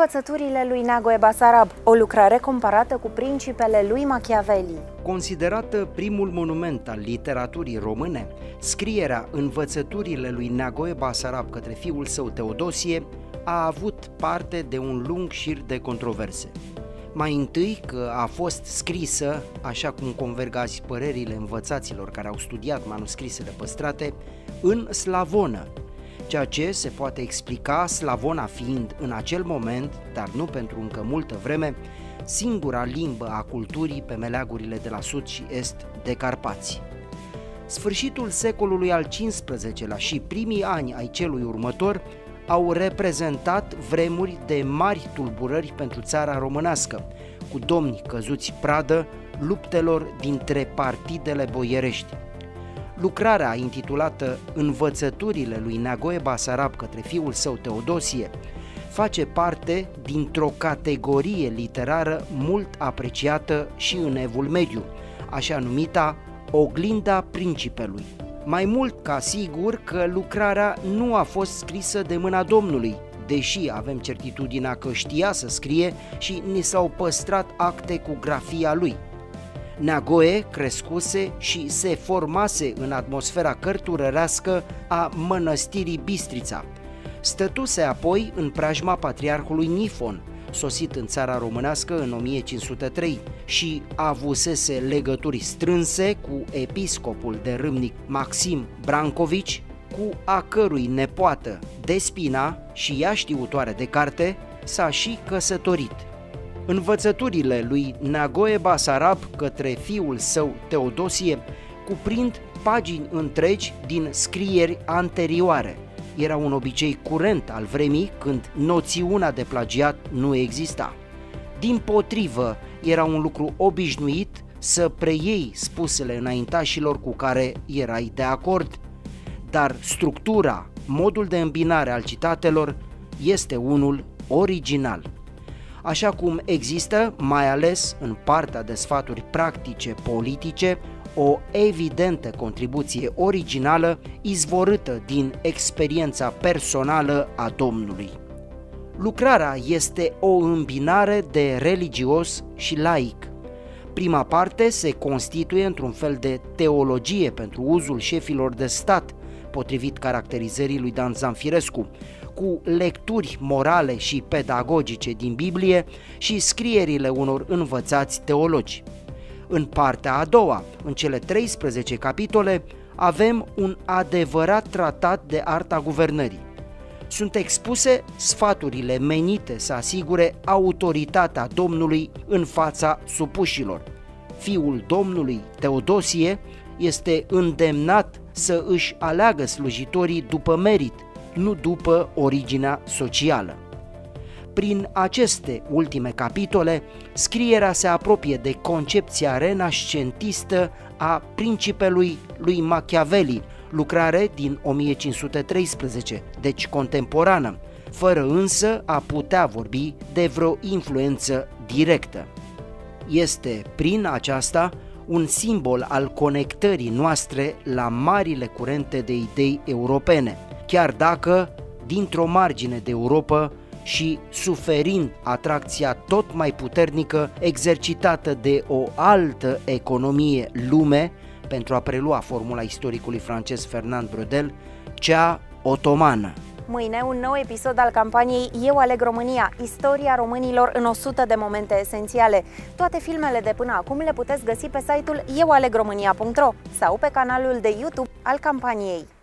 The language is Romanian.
Învățăturile lui Neagoe Basarab, o lucrare comparată cu Principele lui Machiavelli. Considerată primul monument al literaturii române, scrierea Învățăturile lui Neagoe Basarab către fiul său Teodosie a avut parte de un lung șir de controverse. Mai întâi că a fost scrisă, așa cum converg azi părerile învățaților care au studiat manuscrisele păstrate, în slavonă, ceea ce se poate explica slavona fiind în acel moment, dar nu pentru încă multă vreme, singura limbă a culturii pe meleagurile de la sud și est de Carpați. Sfârșitul secolului al XV-lea și primii ani ai celui următor au reprezentat vremuri de mari tulburări pentru țara românească, cu domni căzuți pradă luptelor dintre partidele boierești. Lucrarea intitulată Învățăturile lui Neagoe Basarab către fiul său Teodosie face parte dintr-o categorie literară mult apreciată și în Evul Mediu, așa numita Oglinda Principelui. Mai mult ca sigur că lucrarea nu a fost scrisă de mâna Domnului, deși avem certitudinea că știa să scrie și ni s-au păstrat acte cu grafia lui. Neagoe crescuse și se formase în atmosfera cărturărească a mănăstirii Bistrița. Stătuse apoi în preajma patriarhului Nifon, sosit în țara românească în 1503 și avusese legături strânse cu episcopul de râmnic Maxim Brancovici, cu a cărui nepoată Despina, și ea știutoare de carte, s-a și căsătorit. Învățăturile lui Neagoe Basarab către fiul său Teodosie cuprind pagini întregi din scrieri anterioare. Era un obicei curent al vremii când noțiunea de plagiat nu exista. Dimpotrivă, era un lucru obișnuit să preiei spusele înaintașilor cu care erai de acord, dar structura, modul de îmbinare al citatelor este unul original. Așa cum există, mai ales în partea de sfaturi practice politice, o evidentă contribuție originală izvorâtă din experiența personală a Domnului. Lucrarea este o îmbinare de religios și laic. Prima parte se constituie într-un fel de teologie pentru uzul șefilor de stat, potrivit caracterizării lui Dan Zamfirescu, cu lecturi morale și pedagogice din Biblie și scrierile unor învățați teologi. În partea a doua, în cele 13 capitole, avem un adevărat tratat de arta guvernării. Sunt expuse sfaturile menite să asigure autoritatea Domnului în fața supușilor. Fiul Domnului, Teodosie, este îndemnat să își aleagă slujitorii după merit, nu după originea socială. Prin aceste ultime capitole, scrierea se apropie de concepția renascentistă a Principelui lui Machiavelli, lucrare din 1513, deci contemporană, fără însă a putea vorbi de vreo influență directă. Este prin aceasta un simbol al conectării noastre la marile curente de idei europene, chiar dacă, dintr-o margine de Europa și suferind atracția tot mai puternică exercitată de o altă economie lume, pentru a prelua formula istoricului francez Fernand Braudel, cea otomană. Mâine un nou episod al campaniei Eu aleg România, istoria românilor în 100 de momente esențiale. Toate filmele de până acum le puteți găsi pe site-ul eualegromânia.ro sau pe canalul de YouTube al campaniei.